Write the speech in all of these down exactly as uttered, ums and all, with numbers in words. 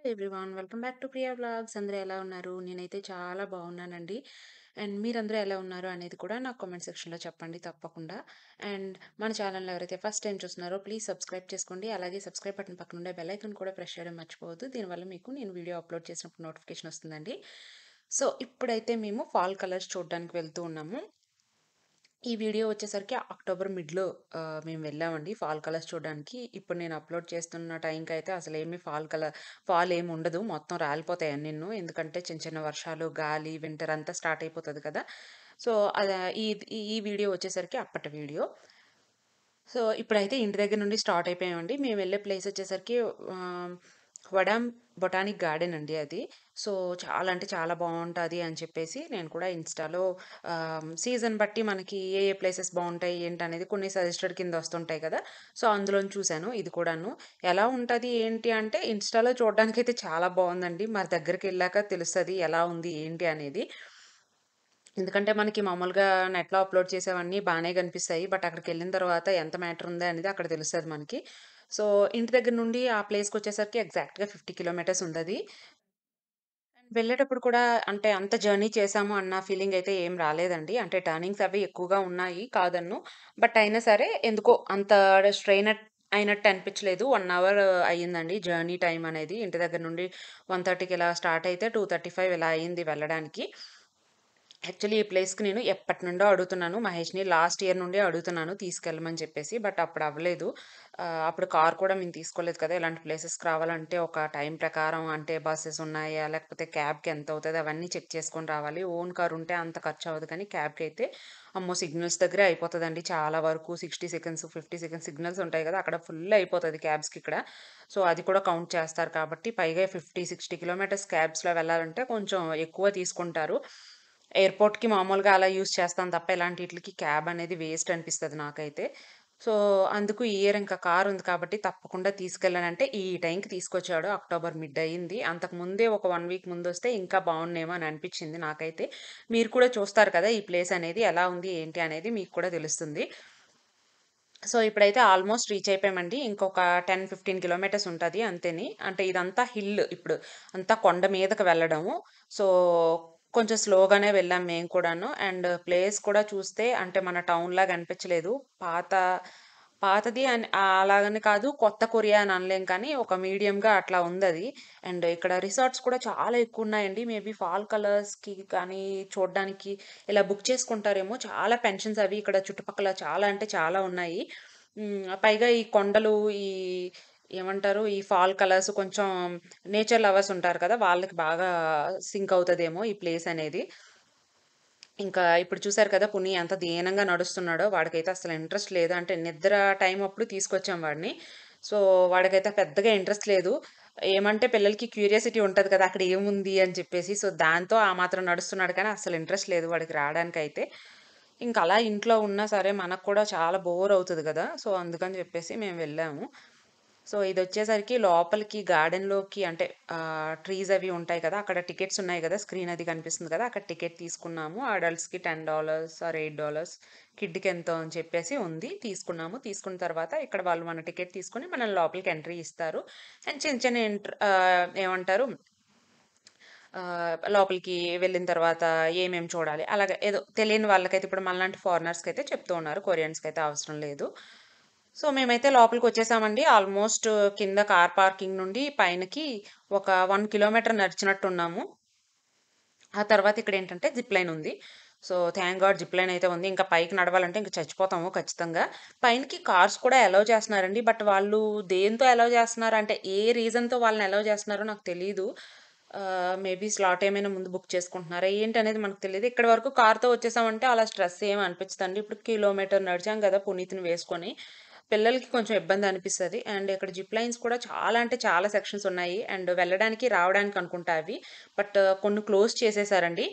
Everyone welcome back to Priya vlogs. అందరూ ఎలా ఉన్నారు? నేనైతే చాలా బాగున్నానండి. అండ్ మీరందరూ ఎలా ఉన్నారు అనేది కూడా నాకు కామెంట్ సెక్షన్లో చెప్పండి తప్పకుండా. అండ్ మన ఛానల్ ఎవరైతే ఫస్ట్ టైం చూస్తున్నారో ప్లీజ్ సబ్స్క్రైబ్ చేసుకోండి. అలాగే సబ్స్క్రైబ్ బటన్ పక్కన ఉండే బెల్ ఐకాన్ కూడా ప్రెస్ చేయడం మర్చిపోవద్దు. దీనివల్ల మీకు నేను వీడియో అప్లోడ్ చేసినప్పుడు నోటిఫికేషన్ వస్తుందండి. సో ఇప్పుడైతే మేము ఫాల్ కలర్స్ చూడడానికి వెళ్తూ ఉన్నాము. ఈ వీడియో వచ్చేసరికి అక్టోబర్ మిడ్‌లో ఆహ్, మేము వెళ్ళామండి ఫాల్ కలర్స్ చూడడానికి. ఇప్పుడు నేను అప్‌లోడ్ చేస్తున్న టైంకయితే అసలేమి ఫాల్ కలర్ ఫాల్ ఏమి ఉండదు. మొత్తం రాలిపోతాయి అన్నీను. ఎందుకంటే చిన్న చిన్న వర్షాలు, గాలి, వింటర్ అంతా స్టార్ట్ అయిపోతది కదా! సో, అదా ఈద్ ఈ వీడియో వచ్చేసరికి అప్పటి వీడియో. సో, ఇప్పుడైతే ఇంటి దగ్గర నుండి స్టార్ట్ అయిపోయామండి. మేము వెళ్ళే ప్లేస్ వచ్చేసరికి ఆహ్, వడాం బొటానిక్ గార్డెన్ అండి అది. సో, చాలా అంటే చాలా బావుంటది అని చెప్పేసి నేను కూడా ఇన్‌స్టాలో ఆహ్, సీజన్ బట్టి మనకి ఏ ఏ ప్లేసెస్ బావుంటాయి ఏంటనేది కొన్ని సజెస్టెడ్ కింద వస్తుంటాయి కదా! సో, అందులోని చూసాను ఇది కూడాను. ఎలా ఉంటది ఏంటి అంటే ఇన్‌స్టాలో చూడడానికైతే చాలా బావుందండి. మరి దగ్గరికెళ్ళాక తెలుస్తది ఎలా ఉంది ఏంటి అనేది. ఎందుకంటే మనకి మామూలుగా నెట్‌లో అప్‌లోడ్ చేసేవన్నీ బానే కనిపిస్తాయి. బట్ అక్కడికెళ్ళిన తర్వాత ఎంత మ్యాటర్ ఉంది అనేది అక్కడ తెలుస్తది మనకి. సో, ఇంటి దగ్గర నుండి ఆ ప్లేస్‌కొచ్చేసరికి ఎగ్జాక్ట్‌గా యాభై కిలోమీటర్స్ ఉందది. వెళ్ళేటప్పుడు కూడా అంటే అంత జర్నీ చేశాము అన్న ఫీలింగ్ అయితే ఏం రాలేదండి. అంటే టర్నింగ్స్ అవి ఎక్కువగా ఉన్నాయి కాదనను. బట్ అయినా సరే ఎందుకో అంత స్ట్రెయిన్ అట్ అయినట్టు అనిపించలేదు. ఒక అవర్ అయ్యిందండి జర్నీ టైమ్ అనేది. ఇంటి దగ్గర నుండి 1:30కి ఇలా స్టార్ట్ అయితే రెండు ముప్పై ఐదు ఇలా అయింది వెళ్ళడానికి. యాక్చువల్లీ ఈ ప్లేస్‌కి నేను ఎప్పటినుండో అడుగుతున్నాను మహేష్‌ని. లాస్ట్ ఇయర్ నుండే అడుగుతున్నాను తీసుకెళ్ళమని చెప్పేసి. బట్ అప్పుడు అవ్వలేదు. ఆహ్, అప్పుడు కార్ కూడా మేము తీసుకోలేదు కదా! ఇలాంటి ప్లేసెస్‌కి రావాలంటే ఒక టైం ప్రకారం అంటే బసెస్ ఉన్నాయా? లేకపోతే క్యాబ్‌కి ఎంతవుతది? అవన్నీ చెక్ చేసుకొని రావాలి. ఓన్ కార్ ఉంటే అంత ఖర్చవ్వదు కానీ క్యాబ్‌కైతే అమ్మో! సిగ్నల్స్ దగ్గరే అయిపోతదండి చాలా వరకు. అరవై సెకండ్స్, యాభై సెకండ్స్ సిగ్నల్స్ ఉంటాయి కదా! అక్కడ ఫుల్ అయిపోతది క్యాబ్స్‌కిక్కడ. సో, అది కూడా కౌంట్ చేస్తారు కాబట్టి పైగా యాభై, అరవై కిలోమీటర్స్ క్యాబ్స్‌లో వెళ్ళాలంటే కొంచెం ఎక్కువ తీసుకుంటారు. ఎయిర్‌పోర్ట్‌కి మామూలుగా అలా యూజ్ చేస్తాం తప్ప ఇలాంటిట్లికి క్యాబ్ అనేది వేస్ట్ అనిపిస్తది నాకైతే. సో, అందుకు ఈ ఇయర్ ఇంకా కార్ ఉంది కాబట్టి తప్పకుండా తీసుకెళ్ళానంటే ఈ టైంకి తీసుకొచ్చాడు. అక్టోబర్ మిడ్ అయింది. అంతకు ముందే ఒక 1 వీక్ ముందొస్తే ఇంకా బావున్నేమో అని అనిపిచ్చింది నాకైతే. మీరు కూడా చూస్తారు కదా! ఈ ప్లేస్ అనేది ఎలా ఉంది ఏంటి అనేది మీకు కూడా తెలుస్తుంది. సో, ఇప్పుడైతే ఆల్‌మోస్ట్ రీచ్ అయిపోయామండి. ఇంకొక పది, పదిహేను కిలోమీటర్స్ ఉంటది అంతేని. అంటే ఇదంతా హిల్ ఇప్పుడు. అంతా కొండ మీదకి వెళ్ళడము. సో, కొంచెం స్లోగానే వెళ్ళాం మేము కూడాను. అండ్ ప్లేస్ కూడా చూస్తే అంటే మన టౌన్‌లాగా అనిపించలేదు. పాత పాతది అని ఆహ్, అలాగని కాదు. కొత్త కొరియా అని అనలేం కానీ ఒక మీడియంగా అట్లా ఉందది. అండ్ ఇక్కడ రిసార్ట్స్ కూడా చాలా ఎక్కువున్నాయండి. మేబీ ఫాల్ కలర్స్‌కి కానీ చూడ్డానికి ఇలా బుక్ చేసుకుంటారేమో. చాలా పెన్షన్స్ అవి ఇక్కడ చుట్టుపక్కల చాలా అంటే చాలా ఉన్నాయి. హ్మ్. పైగా ఈ కొండలు, ఈ ఏమంటారు? ఈ ఫాల్ కలర్స్ కొంచెం నేచర్ లవర్స్ ఉంటారు కదా! వాళ్ళకి బాగా సింక్ అవుతదేమో ఈ ప్లేస్ అనేది. ఇంకా ఇప్పుడు చూసారు కదా! పుని ఎంత దీనంగా నడుస్తున్నాడో. వాడికైతే అసలు ఇంట్రెస్ట్ లేదు. అంటే నిద్ర టైం అప్పుడు తీసుకొచ్చాం వాడిని. సో, వాడికైతే పెద్దగా ఇంట్రెస్ట్ లేదు. ఏమంటే పిల్లలకి క్యూరియాసిటీ ఉంటది కదా! అక్కడ ఏముంది అని చెప్పేసి. సో, దాంతో ఆ మాత్రం నడుస్తున్నాడు కానీ అస్సలు ఇంట్రెస్ట్ లేదు వాడికి రాడానికైతే. ఇంక అలా ఇంట్లో ఉన్నా సరే మనకు కూడా చాలా బోర్ అవుతది గదా! సో, అందుకని చెప్పేసి మేము వెళ్ళాము. సో, ఇదొచ్చేసరికి లోపలికి గార్డెన్‌లోకి అంటే ఆహ్, ట్రీస్ అవి ఉంటాయి కదా! అక్కడ టికెట్స్ ఉన్నాయి గదా! స్క్రీన్ అది కనిపిస్తుంది కదా! అక్కడ టికెట్ తీసుకున్నాము. అడల్ట్స్‌కి పది డాలర్స్ ఆర్ ఎనిమిది డాలర్స్ కిడ్‌కి ఎంతో అని చెప్పేసి ఉంది. తీసుకున్నాము. తీసుకున్న తర్వాత ఇక్కడ వాళ్ళు మన టికెట్ తీసుకొని మనల్ని లోపలికి ఎంట్రీ ఇస్తారు. అండ్ చిన్న చిన్న ఎంట్ర్ ఆహ్, ఏమంటారు ఆహ్, లోపలికి వెళ్ళిన తర్వాత ఏమేం చూడాలి అలాగే ఏదో తెలియని వాళ్ళకైతే ఇప్పుడు మనలాంటి ఫారినర్స్‌కైతే చెప్తూ ఉన్నారు. కొరియన్స్‌కైతే అవసరం లేదు. సో, మేమైతే లోపలికొచ్చేసామండి. ఆల్‌మోస్ట్ కింద కార్ పార్కింగ్ నుండి పైనకి ఒక 1 కిలోమీటర్ నడిచినట్టున్నాము. ఆ తర్వాత ఇక్కడేంటంటే జిప్ లైన్ ఉంది. So, thank God zip line అయితే ఉంది. ఇంకా పైకి నడవాలంటే ఇంక చచ్చిపోతాము ఖచ్చితంగా. పైనకి కార్స్ కూడా అలౌ చేస్తున్నారండి. బట్ వాళ్ళు దేనితో అలౌ చేస్తున్నారంటే ఏ రీజన్‌తో వాళ్ళని అలౌ చేస్తున్నారో నాకు తెలీదు. ఆహ్, మేబీ స్లాట్ ఏమైనా ముందు బుక్ చేసుకుంటున్నారా ఏంటనేది మనకు తెలీదు. ఇక్కడి వరకు కార్‌తో వచ్చేసామంటే అలా స్ట్రెస్ ఏమి అనిపించదండి. ఇప్పుడు కిలోమీటర్ నడిచాం కదా! పునీత్‌ని వేసుకొని. పిల్లలకి కొంచెం ఇబ్బంది అనిపిస్తది. అండ్ ఇక్కడ జిప్ లైన్స్ కూడా చాలా అంటే చాలా సెక్షన్స్ ఉన్నాయి. అండ్ వెళ్ళడానికి, రావడానికి అనుకుంటా అవి. బట్ కొన్ని క్లోజ్ చేసేసారండి.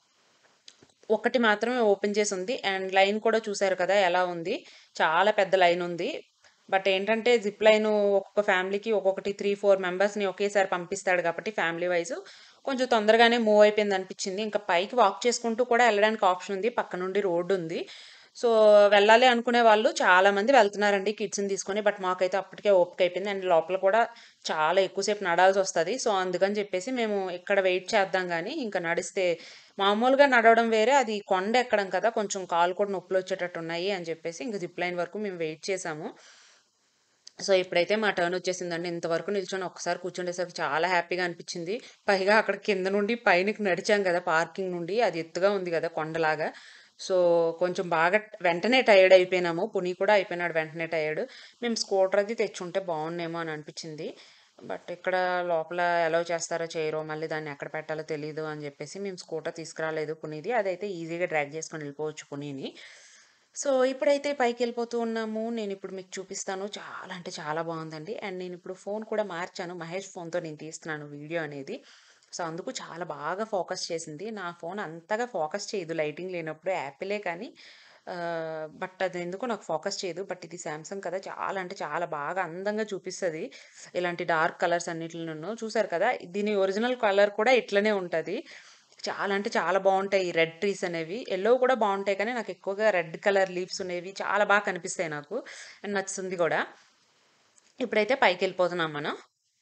ఒకటి మాత్రమే ఓపెన్ చేసుంది. అండ్ లైన్ కూడా చూసారు కదా! ఎలా ఉంది. చాలా పెద్ద లైనుంది. బట్ ఏంటంటే జిప్ లైను ఒక్కొక్క ఫ్యామిలీకి ఒక్కొక్కటి మూడు, నాలుగు మెంబర్స్‌ని ఒకేసారి పంపిస్తాడు కాబట్టి ఫ్యామిలీ వైసు కొంచెం తొందరగానే మూవ్ అయిపోయిందనిపించింది. ఇంకా పైకి వాక్ చేసుకుంటూ కూడా ఎళ్ళడానికి ఆప్షన్ ఉంది. పక్క నుండి రోడ్డుంది. సో, వెళ్ళాలి అనుకునే వాళ్ళు చాలా మంది వెళ్తున్నారండి కిడ్స్‌ని తీసుకొని. బట్ మాకైతే అప్పటికే ఓపిక అయిపోయింది. అండ్ లోపల కూడా చాలా ఎక్కువ సేపు నడాల్సొస్తది. సో, అందుకని చెప్పేసి మేము ఇక్కడ వెయిట్ చేద్దాం గానీ, ఇంక నడిస్తే మామూలుగా నడవడం వేరే, అది కొండ ఎక్కడం కదా! కొంచెం కాళ్ళు కూడా నొప్పులొచ్చేటట్టున్నాయి అని చెప్పేసి ఇంక జిప్ లైన్ వరకు మేము వెయిట్ చేసాము. సో, ఇప్పుడైతే మా టర్న్ వచ్చేసిందండి. ఇంతవరకు నిల్చొని ఒక్కసారి కూర్చుండేసరికి చాలా హ్యాపీగా అనిపిచ్చింది. పైగా అక్కడ కింద నుండి పైనకి నడిచాం గదా! పార్కింగ్ నుండి. అది ఎత్తుగా ఉంది గదా! కొండలాగా. సో, కొంచెం బాగా వెంటనే టైర్డ్ అయిపోయినాము. పుని కూడా అయిపోయినాడు వెంటనే టైర్డ్. మేము స్కూటర్ అది తెచ్చుంటే బావున్నేమో అని అనిపిచ్చింది. బట్ ఇక్కడ లోపల అలౌ చేస్తారో చేయరో, మళ్ళీ దాన్ని ఎక్కడ పెట్టాలో తెలీదు అని జెప్పేసి మేము స్కూటర్ తీసుకురాలేదు పునీది. అదైతే ఈజీగా డ్రాగ్ చేసుకొని ఎళ్ళిపోవచ్చు పునీని. సో, ఇప్పుడైతే పైకెళ్ళిపోతూ ఉన్నాము. నేనిప్పుడు మీకు చూపిస్తాను. చాలా అంటే చాలా బావుందండి. అండ్ నేనిప్పుడు ఫోను కూడా మార్చాను. మహేష్ ఫోన్‌తో నేను తీస్తున్నాను వీడియో అనేది. సో, అందుకు చాలా బాగా ఫోకస్ చేసింది. నా ఫోన్ అంతగా ఫోకస్ చేయదు లైటింగ్ లేనప్పుడు. యాపిలే కానీ ఆహ్, బట్ అదెందుకో నాకు ఫోకస్ చేయదు. బట్ ఇది సామ్‌సంగ్ కదా! చాలా అంటే చాలా బాగా అందంగా చూపిస్తది. ఇలాంటి డార్క్ కలర్స్ అన్నిట్లినును. చూసారు కదా! దీని ఒరిజినల్ కలర్ కూడా ఇట్లనే ఉంటది. చాలా అంటే చాలా బావుంటాయి ఈ రెడ్ ట్రీస్ అనేవి. యెల్లో కూడా బావుంటాయి కానీ నాకెక్కువగా రెడ్ కలర్ లీవ్స్ ఉన్నవి చాలా బాగా కనిపిస్తాయి నాకు. అండ్ నచ్చుతుంది గూడా. ఇప్పుడైతే పైకెళ్ళిపోతున్నాం మనం.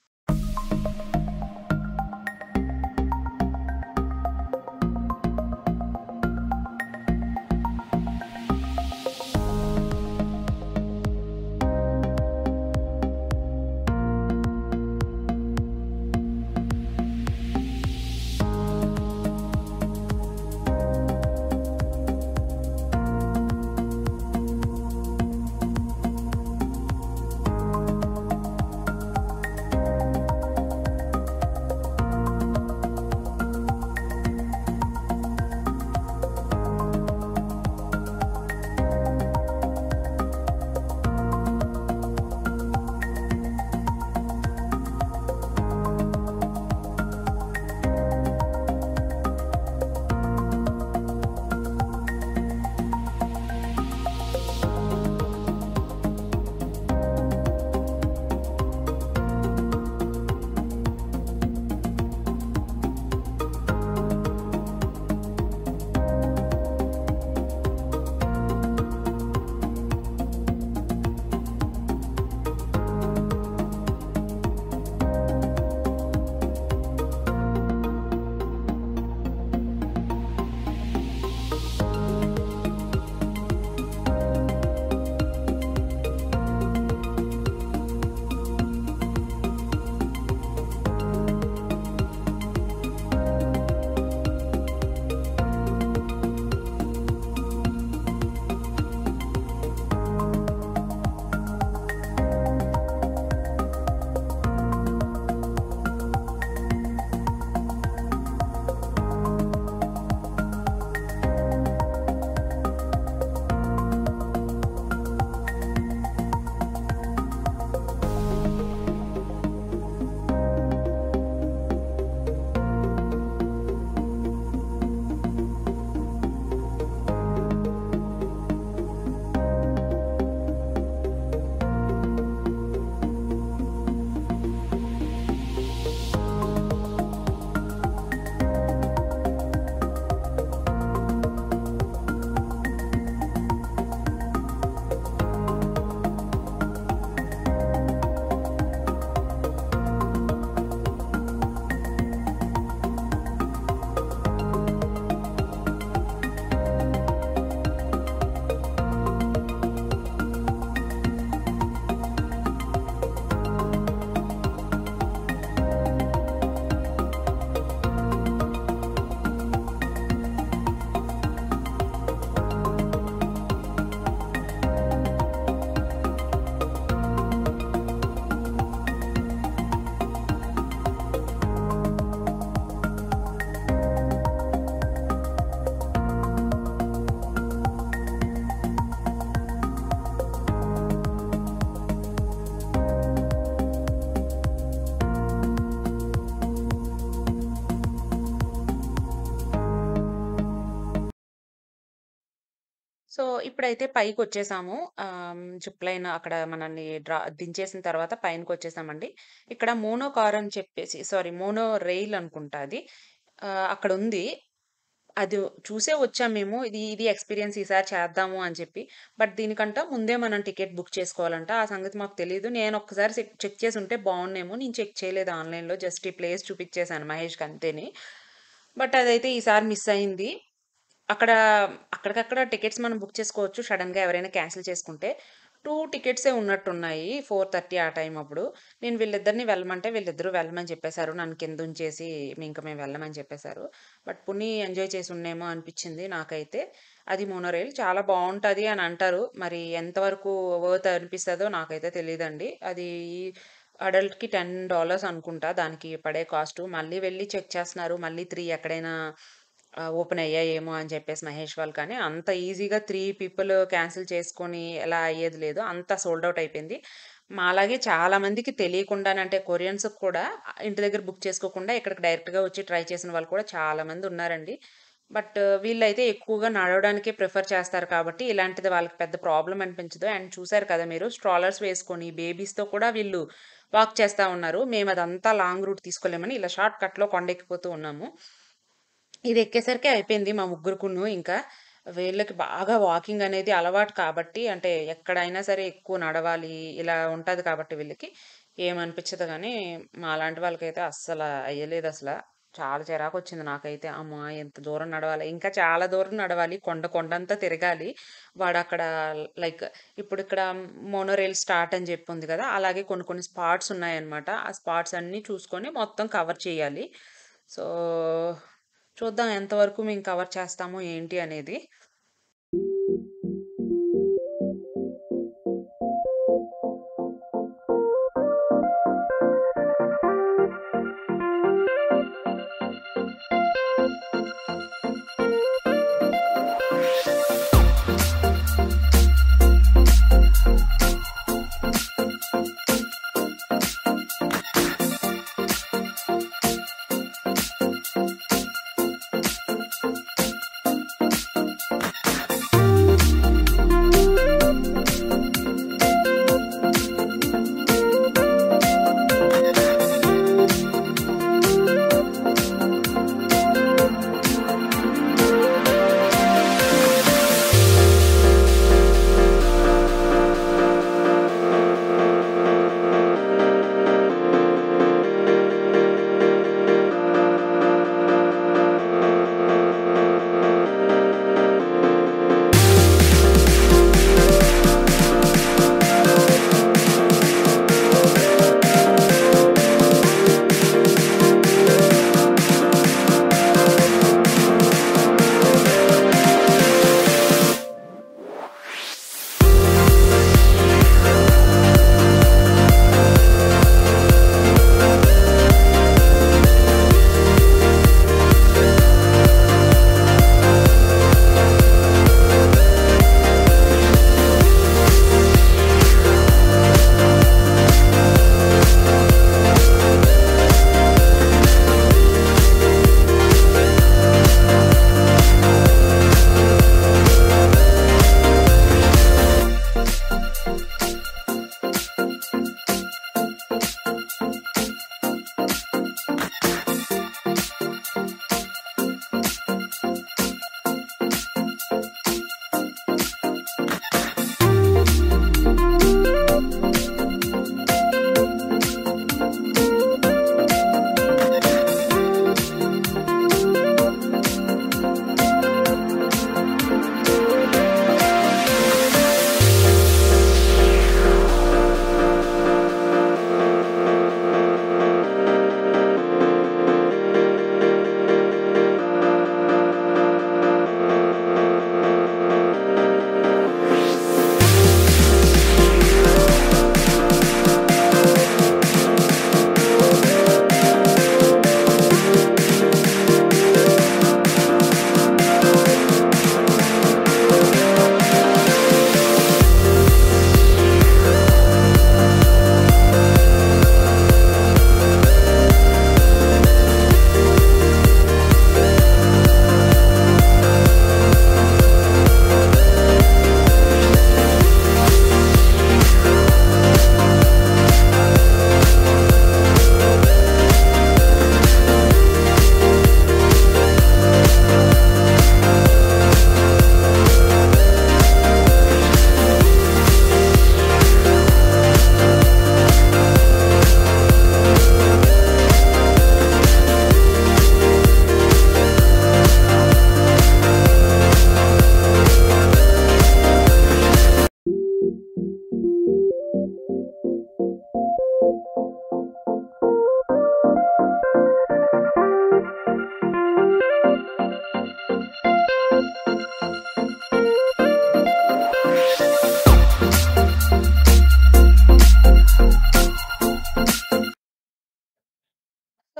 సో, ఇప్పుడైతే పైకొచ్చేసాము. ఆహ్, జిప్ లైన్ అక్కడ మనల్ని డ్రా దించేసిన తర్వాత పైనకొచ్చేసామండి. ఇక్కడ మోనో కార్ అని చెప్పేసి సారీ మోనో రెయిల్ అనుకుంటా అది. ఆహ్, అక్కడుంది. అది చూసే వచ్చాం మేము. ఇది ఇది ఎక్స్‌పీరియన్స్ ఈసారి చేద్దాము అని చెప్పి. బట్ దీనికంట ముందే మనం టికెట్ బుక్ చేసుకోవాలంట. ఆ సంగతి మాకు తెలీదు. నేనొక్కసారి సెక్ చెక్ చేసుంటే బావున్నేమో. నేను చెక్ చేయలేదు ఆన్‌లైన్‌లో. జస్ట్ ఈ ప్లేస్ చూపిచ్చేసాను మహేష్‌కి అంతేని. బట్ అదైతే ఈసారి మిస్ అయింది. అక్కడ అక్కడికక్కడ టికెట్స్ మనం బుక్ చేసుకోవచ్చు. సడెన్‌గా ఎవరైనా క్యాన్సిల్ చేసుకుంటే. రెండు టికెట్సే ఉన్నట్టున్నాయి. నాలుగున్నర ఆ టైం అప్పుడు. నేను వీళ్ళిద్దరిని వెళ్ళమంటే వీళ్ళిద్దరూ వెళ్ళమని చెప్పేసారు. నన్ను కిందుంచేసి ఇంక మేము వెళ్ళమని చెప్పేసారు. బట్ పోనీ ఎంజాయ్ చేసుండేమో అనిపిచ్చింది నాకైతే. అది మోనోరైల్ చాలా బావుంటది అని అంటారు. మరి ఎంతవరకు వర్త్ అనిపిస్తదో నాకైతే తెలీదండి. అది అడల్ట్‌కి పది డాలర్స్ అనుకుంటా దానికి పడే కాస్టు. మళ్ళీ వెళ్లి చెక్ చేస్తున్నారు. మళ్ళీ మూడు ఎక్కడైనా ఆహ్, ఓపెన్ అయ్యాయేమో అని చెప్పేసి మహేష్ వాళ్ళు కానీ, అంత ఈజీగా మూడు పీపుల్ క్యాన్సిల్ చేసుకొని ఎలా అయ్యేది లేదు. అంతా సోల్డ్ ఔట్ అయిపోయింది. మాలాగే చాలా మందికి తెలియకుండానే అంటే కొరియన్స్‌కి కూడా ఇంటి దగ్గర బుక్ చేసుకోకుండా ఇక్కడికి డైరెక్ట్‌గా వచ్చి ట్రై చేసిన వాళ్ళు కూడా చాలా మంది ఉన్నారండి. బట్ వీళ్ళైతే ఎక్కువగా నడవడానికే ప్రిఫర్ చేస్తారు కాబట్టి, ఇలాంటిది వాళ్ళకి పెద్ద ప్రాబ్లమ్ అనిపించదు. అండ్ చూసారు కదా మీరు స్ట్రాలర్స్ వేసుకొని బేబీస్‌తో కూడా వీళ్ళు వాక్ చేస్తా ఉన్నారు. మేమదంతా లాంగ్ రూట్ తీసుకోలేమని ఇలా షార్ట్ కట్‌లో కొండెక్కిపోతూ ఉన్నాము. ఇది ఎక్కేసరికి అయిపోయింది మా ముగ్గురుకును ఇంకా. వీళ్ళకి బాగా వాకింగ్ అనేది అలవాటు కాబట్టి అంటే ఎక్కడైనా సరే ఎక్కువ నడవాలి ఇలా ఉంటది కాబట్టి వీళ్ళకి ఏమనిపించదు గానీ, మాలాంటి వాళ్ళకైతే అస్సల అయ్యలేదసల. చాలా చిరాకొచ్చింది నాకైతే. అమ్మా! ఎంత దూరం నడవాలి. ఇంకా చాలా దూరం నడవాలి. కొండ కొండంతా తిరగాలి. వాడక్కడ లైక్ ఇప్పుడిక్కడ మోనోరైల్ స్టార్ట్ అని జెప్పి ఉంది గదా! అలాగే కొన్ని కొన్ని స్పాట్స్ ఉన్నాయన్నమాట. ఆ స్పాట్స్ అన్నీ చూసుకొని మొత్తం కవర్ చేయాలి. సో, చూద్దాం ఎంతవరకు మేము కవర్ చేస్తాము ఏంటి అనేది.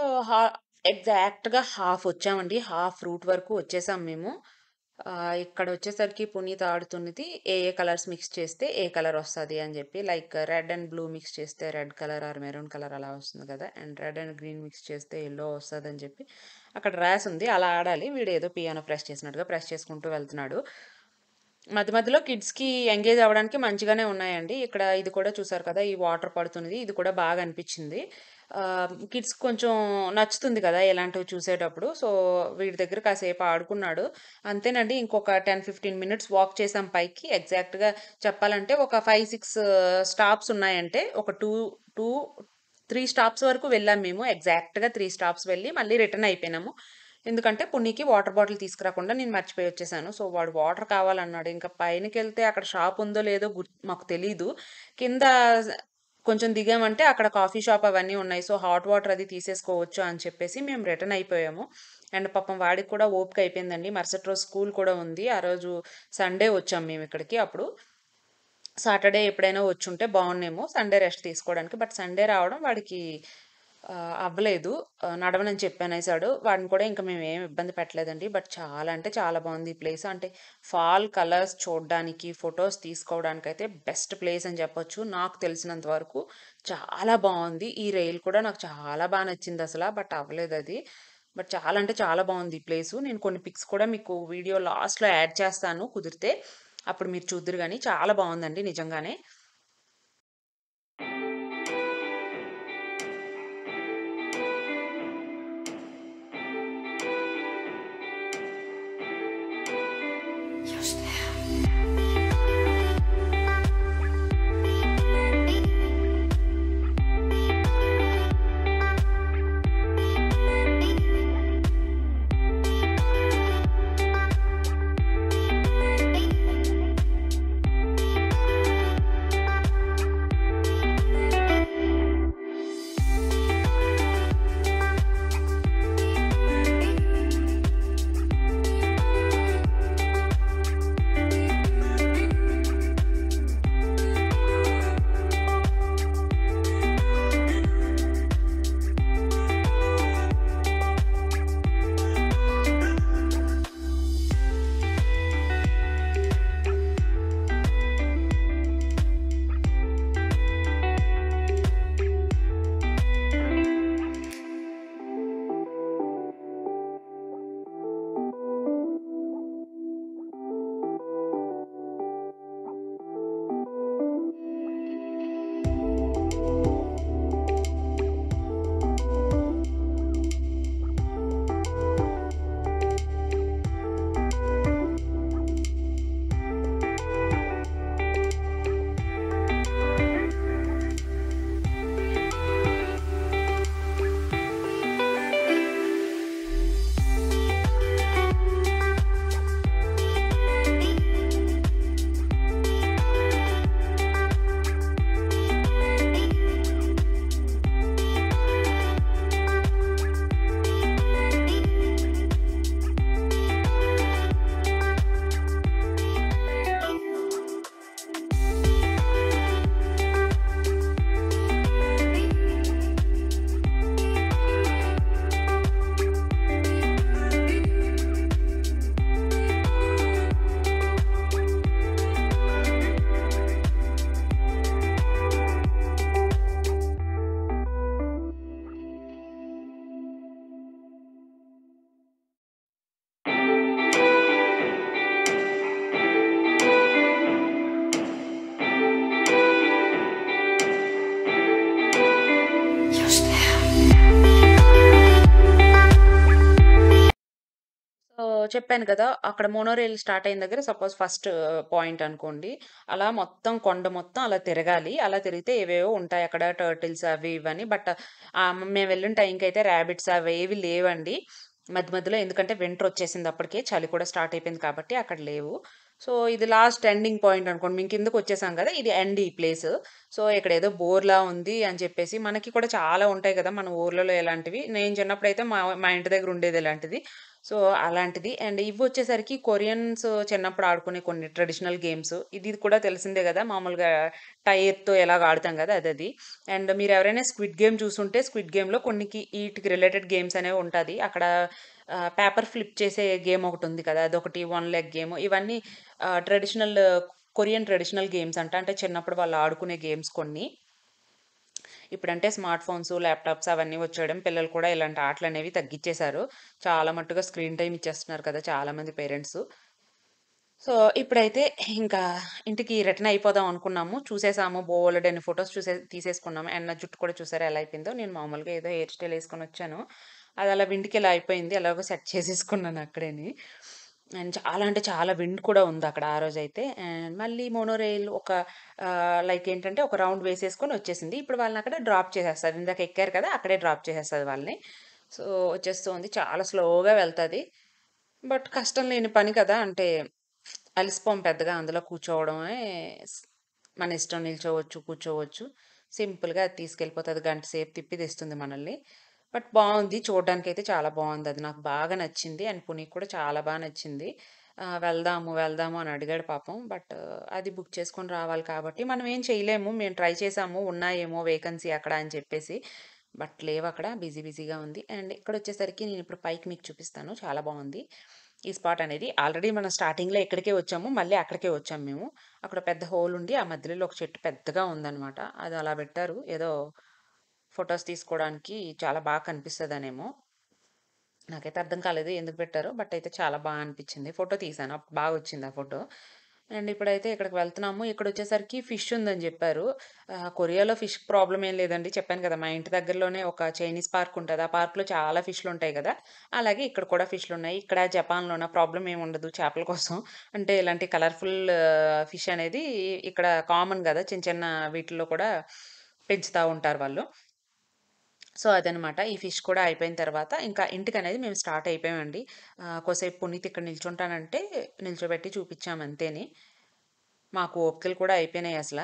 సో, హా ఎగ్జాక్ట్‌గా హాఫ్ వచ్చామండి. హాఫ్ రూట్ వరకు వచ్చేసాం మేము. ఆహ్, ఇక్కడొచ్చేసరికి పునీత్ ఆడుతున్నది ఏ, ఏ కలర్స్ మిక్స్ చేస్తే ఏ కలర్ వస్తది అని జెప్పి. Like red and blue mix చేస్తే red colour or maroon colour అలా వస్తుంది కదా! And red and green mix చేస్తే యెల్లో వస్తదని జెప్పి అక్కడ రాసుంది. అలా ఆడాలి. వీడేదో పియానో ప్రెస్ చేసినట్టుగా ప్రెస్ చేసుకుంటూ వెళ్తున్నాడు. మధ్య మధ్యలో కిడ్స్‌కి ఎంగేజ్ అవ్వడానికి మంచిగానే ఉన్నాయండి. ఇక్కడ ఇది కూడా చూసారు కదా! ఈ వాటర్ పడుతున్నది. ఇది కూడా బాగా అనిపిచ్చింది. ఆహ్, కిడ్స్‌కి కొంచెం నచ్చుతుంది కదా! ఇలాంటివి చూసేటప్పుడు. సో, వీడి దగ్గర కాసేపు ఆడుకున్నాడు. అంతేనండి. ఇంకొక పది, పదిహేను మినిట్స్ వాక్ చేసాం పైకి. ఎగ్జాక్ట్‌గా చెప్పాలంటే ఒక ఐదు, ఆరు స్టాప్స్ ఉన్నాయంటే ఒక రెండు, రెండు, మూడు స్టాప్స్ వరకు వెళ్ళాం మేము. ఎగ్జాక్ట్‌గా మూడు స్టాప్స్ వెళ్ళి మళ్ళీ రిటర్న్ అయిపోయినాము. ఎందుకంటే పున్నీకి వాటర్ బాటిల్ తీసుకురాకుండా నేను మర్చిపోయి వచ్చేసాను. సో, వాడు వాటర్ కావాలన్నాడు. ఇంకా పైనకెళ్తే అక్కడ షాప్ ఉందో లేదో గుర్ మాకు తెలీదు. కింద స్ కొంచెం దిగామంటే అక్కడ కాఫీ షాప్ అవన్నీ ఉన్నాయి. సో, హాట్ వాటర్ అది తీసేసుకోవచ్చు అని చెప్పేసి మేము రిటర్న్ అయిపోయాము. అండ్ పాపం వాడికి కూడా ఓపిక అయిపోయిందండి. మరుసటి రోజు స్కూల్ కూడా ఉంది. ఆ రోజు సండే వచ్చాం మేమిక్కడికి. అప్పుడు సాటర్‌డే ఎప్పుడైనా వచ్చుంటే బావున్నేమో సండే రెస్ట్ తీసుకోవడానికి. బట్ సండే రావడం వాడికి ఆహ్, అవ్వలేదు. ఆహ్, నడవనని చెప్పనేసాడు. వాడిని కూడా ఇంక మేమేమి ఇబ్బంది పెట్టలేదండి. బట్ చాలా అంటే చాలా బావుంది ఈ ప్లేస్. అంటే ఫాల్ కలర్స్ చూడ్డానికి, ఫోటోస్ తీసుకోవడానికైతే బెస్ట్ ప్లేస్ అని చెప్పొచ్చు. నాకు తెలిసినంత వరకు చాలా బావుంది. ఈ రైల్ కూడా నాకు చాలా బా నచ్చిందసల. బట్ అవ్వలేదది. బట్ చాలా అంటే చాలా బావుంది ఈ ప్లేసు. నేను కొన్ని పిక్స్ కూడా మీకు వీడియో లాస్ట్‌లో యాడ్ చేస్తాను కుదిరితే. అప్పుడు మీరు చూద్దురు గానీ చాలా బావుందండి నిజంగానే. సో, చెప్పాను కదా! అక్కడ మోనోరైల్ స్టార్ట్ అయిన దగ్గర సపోజ్ ఫస్ట్ పాయింట్ అనుకోండి. అలా మొత్తం కొండ మొత్తం అలా తిరగాలి. అలా తిరిగితే ఏవేవో ఉంటాయి అక్కడ టర్టిల్స్ అవి ఇవని. బట్ ఆహ్, మేము వెళ్ళిన టైంకయితే రాబిట్స్ అవేవి లేవండి. మధ్య మధ్యలో ఎందుకంటే వింటర్ వచ్చేసింది అప్పటికే. చలి కూడా స్టార్ట్ అయిపోయింది కాబట్టి అక్కడ లేవు. సో, ఇది లాస్ట్ ఎండింగ్ పాయింట్ అనుకోండి. మేము కిందకొచ్చేసాం గదా! ఇది ఎండ్ ఈ ప్లేసు. సో, ఇక్కడేదో బోర్‌లా ఉంది అని చెప్పేసి మనకి కూడా చాలా ఉంటాయి గదా! మన ఊర్లలో ఇలాంటివి. నేను చిన్నప్పుడైతే మా మా ఇంటి దగ్గర ఉండేది ఇలాంటిది. సో, అలాంటిది. అండ్ ఇవొచ్చేసరికి కొరియన్స్ చిన్నప్పుడు ఆడుకునే కొన్ని ట్రెడిషనల్ గేమ్స్. ఇది కూడా తెలిసిందే గదా! మామూలుగా టైర్‌తో ఎలాగ ఆడుతాం గదా! అదది. అండ్ మీరెవరైనా 'స్క్విడ్ గేమ్' చూసుంటే 'స్క్విడ్ గేమ్‌లో' కొన్నికి ఈటికి రిలేటెడ్ గేమ్స్ అనేవి ఉంటది. అక్కడ ఆహ్, పేపర్ ఫ్లిప్ చేసే గేమ్ ఒకటుంది కదా! అదొకటి వన్ లెగ్ గేమ్. ఇవన్నీ ఆహ్, ట్రెడిషనల్ కొరియన్ ట్రెడిషనల్ గేమ్స్ అంట. అంటే చిన్నప్పుడు వాళ్ళు ఆడుకునే గేమ్స్ కొన్ని. ఇప్పుడంటే స్మార్ట్ ఫోన్స్, ల్యాప్‌టాప్స్ అవన్నీ వచ్చేయడం పిల్లలు కూడా ఇలాంటి ఆటలనేవి తగ్గిచ్చేశారు. చాలా మట్టుగా స్క్రీన్ టైమ్ ఇచ్చేస్తున్నారు కదా! చాలామంది పేరెంట్సు. సో, ఇప్పుడైతే ఇంకా ఇంటికి రిటర్న్ అయిపోదాం అనుకున్నాము. చూసేసాము బోలెడన్ని ఫోటోస్ చూసే తీసేసుకున్నాము. అండ్ నా జుట్టు కూడా చూసారా ఎలా అయిపోయిందో. నేను మామూలుగా ఏదో హెయిర్ స్టైల్ ఏసుకొనొచ్చాను. అది అలా విండ్‌కి ఇలా అయిపోయింది. ఎలాగో సెట్ చేసేసుకున్నాను అక్కడేని. అండ్ చాలా అంటే చాలా విండ్ కూడా ఉందక్కడ ఆ రోజైతే. అండ్ మళ్ళీ మోనోరెయిల్ ఒక ఆహ్, లైక్ ఏంటంటే ఒక రౌండ్ వేసేసుకొని వచ్చేసింది. ఇప్పుడు వాళ్ళనక్కడ డ్రాప్ చేసేస్తది. ఇందాక ఎక్కారు కదా! అక్కడే డ్రాప్ చేసేస్తది వాళ్ళని. సో, వచ్చేస్తూ ఉంది. చాలా స్లోగా వెళ్తది. బట్ కష్టం లేని పని కదా! అంటే అలిసిపోం పెద్దగా అందులో కూర్చోవడమే స్ మన ఇష్టం నిల్చోవచ్చు, కూర్చోవచ్చు. సింపుల్‌గా అది తీసుకెళ్ళిపోతది. గంట సేపు తిప్పి తెస్తుంది మనల్ని. బట్ బావుంది. చూడడానికైతే చాలా బావుందది. నాకు బాగా నచ్చింది. అండ్ పునీత్ కూడా చాలా బా నచ్చింది. ఆహ్, వెళ్దాము, వెళ్దాము అని అడిగాడు పాపం. బట్ అది బుక్ చేసుకొని రావాలి కాబట్టి మనం ఏం చేయలేము. మేము ట్రై చేసాము. ఉన్నాయేమో వేకెన్సీ అక్కడ అని చెప్పేసి. బట్ లేవక్కడ. బిజీ బిజీగా ఉంది. అండ్ ఇక్కడొచ్చేసరికి నేనిప్పుడు పైకి మీకు చూపిస్తాను. చాలా బావుంది. ఈ స్పాట్ అనేది. ఆల్రెడీ మనం స్టార్టింగ్‌లో ఇక్కడికే వచ్చాము. మళ్ళీ అక్కడికే వచ్చాము మేము. అక్కడ పెద్ద హోల్ ఉండి, ఆ మధ్యలో ఒక చెట్టు పెద్దగా ఉందనమాట. అది అలా పెట్టారు. ఏదో ఫోటోస్ తీసుకోవడానికి చాలా బాగా కనిపిస్తదనేమో. నాకైతే అర్థం కాలేదు ఎందుకు పెట్టారో. బట్ అయితే చాలా బా అనిపిచ్చింది. ఫోటో తీశాను. అప్పుడు బాగొచ్చింది ఆ ఫోటో. అండ్ ఇప్పుడైతే ఇక్కడికి వెళ్తున్నాము. ఇక్కడొచ్చేసరికి ఫిష్ ఉందని జెప్పారు. ఆహ్, కొరియాలో ఫిష్ ప్రాబ్లమ్ ఏం లేదండి. చెప్పాను కదా! మా ఇంటి దగ్గరలోనే ఒక చైనీస్ పార్క్ ఉంటది. ఆ పార్క్‌లో చాలా ఫిష్‌లుంటాయి గదా! అలాగే ఇక్కడ కూడా ఫిష్‌లున్నాయి. ఇక్కడ జపాన్‌లోన ప్రాబ్లమ్ ఏమి ఉండదు చేపల కోసం. అంటే ఇలాంటి కలర్‌ఫుల్ ఫిష్ అనేది ఇక్కడ కామన్ గదా! చిన్న చిన్న వీటిల్లో కూడా పెంచుతా ఉంటారు వాళ్ళు. సో, అదనమాట. ఈ ఫిష్ కూడా అయిపోయిన తర్వాత ఇంకా ఇంటికనేది మేము స్టార్ట్ అయిపోయామండి. ఆహ్, కొద్దిసేపు పునీత్ ఇక్కడ నిల్చుంటానంటే నిల్చోబెట్టి చూపిచ్చాము అంతేని. మాకు ఓపికలు కూడా అయిపోయినాయసల.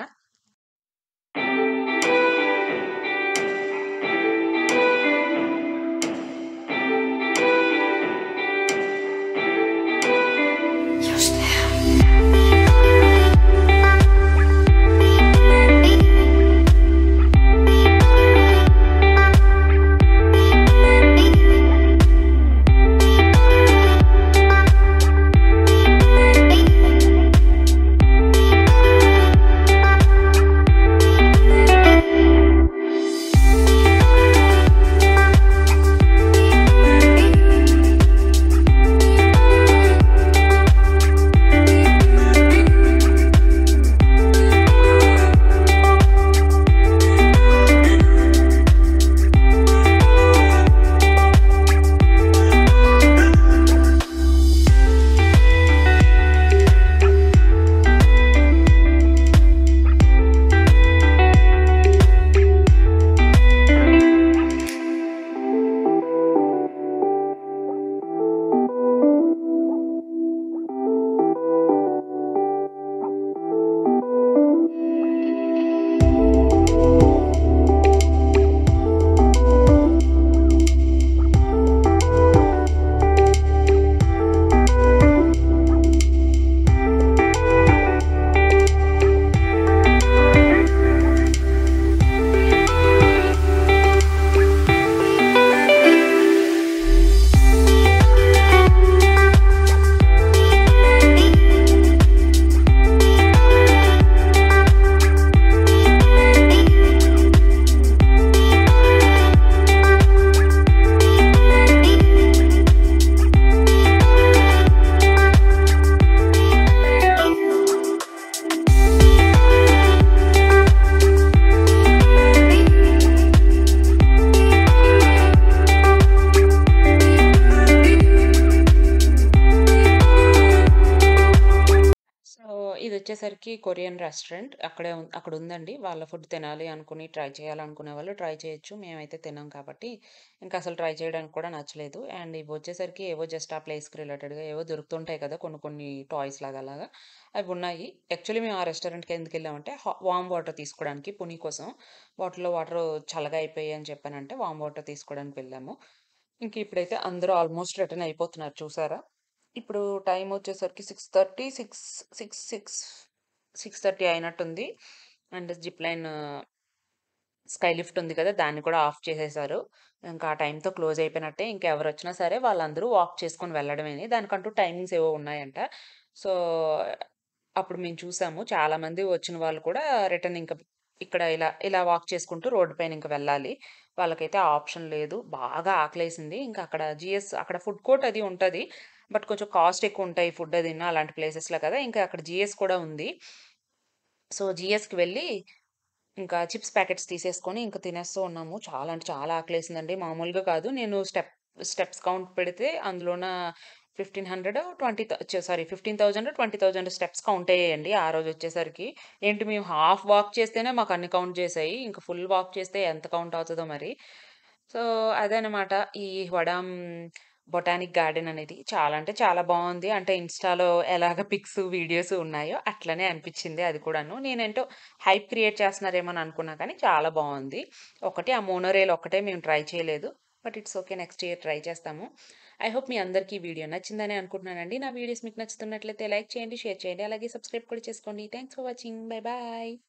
ఇదొచ్చేసరికి కొరియన్ రెస్టారెంట్. అక్కడే ఉం అక్కడుందండి. వాళ్ళ ఫుడ్ తినాలి అనుకుని, ట్రై చేయాలనుకునే వాళ్ళు ట్రై చేయొచ్చు. మేమైతే తినం కాబట్టి, ఇంకసలు ట్రై చేయడానికి కూడా నచ్చలేదు. అండ్ ఇవొచ్చేసరికి ఏవో జస్ట్ ఆ ప్లేస్‌కి రిలేటెడ్‌గా ఏవో దొరుకుతుంటాయి కదా! కొన్ని కొన్ని టాయ్స్ లాగా అలాగా. అవున్నాయి. యాక్చువల్లీ మేము ఆ రెస్టారెంట్‌కి ఎందుకెళ్ళామంటే, హా వార్మ్ వాటర్ తీసుకోవడానికి పుని కోసం. బాటిల్‌లో వాటరు చల్లగా అయిపోయాయి అని చెప్పానంటే, వార్మ్ వాటర్ తీసుకోవడానికి వెళ్ళాము. ఇంక ఇప్పుడైతే అందరూ ఆల్మోస్ట్ రిటర్న్ అయిపోతున్నారు చూసారా? ఇప్పుడు టైమొచ్చేసరికి ఆరు ముప్పై, సిక్స్ సిక్స్ సిక్స్ ఆరు ముప్పై అయినట్టుంది. And zip line sky lift ఉంది కదా! దాన్ని కూడా ఆఫ్ చేసేశారు. ఇంకా ఆ టైంతో క్లోజ్ అయిపోయినట్టే. ఇంకెవరొచ్చినా సరే వాళ్ళందరూ వాక్ చేసుకొని వెళ్ళడమేని. దానికంటూ టైమింగ్స్ ఏవో ఉన్నాయంట. సో, అప్పుడు మేము చూసాము. చాలామంది వచ్చిన వాళ్ళు కూడా రిటర్న్ ఇంక ఇక్కడ ఇలా, ఇలా వాక్ చేసుకుంటూ రోడ్డు పైన ఇంక వెళ్ళాలి. వాళ్ళకైతే ఆ ఆప్షన్ లేదు. బాగా ఆకలేసింది. ఇంకా అక్కడ జీఎస్ అక్కడ ఫుడ్ కోర్ట్ అది ఉంటది. బట్ కొంచెం కాస్ట్ ఎక్కువుంటాయి ఫుడ్ అదిను అలాంటి ప్లేసెస్‌లో కదా! ఇంకా అక్కడ జీఎస్ కూడా ఉంది. సో, జీఎస్‌కి వెళ్ళి ఇంకా చిప్స్ ప్యాకెట్స్ తీసేసుకొని ఇంక తినేస్తూ ఉన్నాము. చాలా అంటే చాలా ఆకలేసిందండి. మామూలుగా కాదు. నేను స్టెప్ స్టెప్స్ కౌంట్ పెడితే అందులోన పదిహేను వందలు ఇరవై థౌ ఛ సారీ పదిహేను వేలు, ఇరవై వేలు స్టెప్స్ కౌంట్ అయ్యాయండి ఆ రోజొచ్చేసరికి. ఏంటి మేము హాఫ్ వాక్ చేస్తేనే మాకన్ని కౌంట్ చేశాయి. ఇంక ఫుల్ వాక్ చేస్తే ఎంత కౌంట్ అవుతదో మరి. సో, అదనమాట ఈ వడాం బొటానిక్ గార్డెన్ అనేది. చాలా అంటే చాలా బావుంది. అంటే ఇన్‌స్టాలో ఎలాగ పిక్స్, వీడియోస్ ఉన్నాయో అట్లనే అనిపిచ్చింది అది కూడాను. నేనేంటో హైప్ క్రియేట్ చేస్తున్నారేమో అని అనుకున్నా కానీ చాలా బావుంది. ఒకటి ఆ మోనోరేల్ ఒక్కటే మేము ట్రై చేయలేదు. But it's okay. Next year try చేస్తాము. ఐ హోప్ మీ అందరికీ ఈ వీడియో నచ్చిందనే అనుకుంటున్నానండి. నా వీడియోస్ మీకు నచ్చుతున్నట్లయితే లైక్ చేయండి, షేర్ చేయండి. అలాగే సబ్స్క్రైబ్ కూడా చేసుకోండి. Thanks for watching. Bye bye.